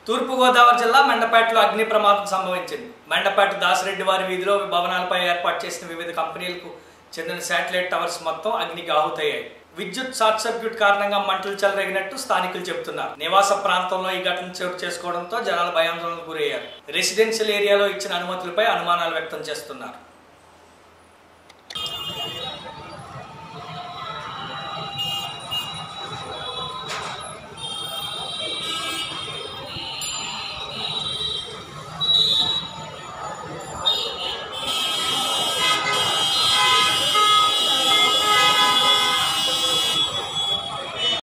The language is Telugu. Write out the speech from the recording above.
తూర్పుగోదావరి జిల్లా మెండపేటలో అగ్ని ప్రమాదం సంభవించింది. మెండపేట దాసిరెడ్డి వారి వీధిలో భవనాలపై ఏర్పాటు చేసిన వివిధ కంపెనీలకు చెందిన శాటిలైట్ టవర్స్ మొత్తం అగ్నికి ఆహుతయ్యాయి. విద్యుత్ షార్ట్ సర్క్యూట్ కారణంగా మంటలు చెలరేగినట్టు స్థానికులు చెబుతున్నారు. నివాస ప్రాంతంలో ఈ ఘటన చోటు చేసుకోవడంతో జనాలు భయాందోళనకు గురయ్యారు. రెసిడెన్షియల్ ఏరియాలో ఇచ్చిన అనుమతులపై అనుమానాలు వ్యక్తం చేస్తున్నారు.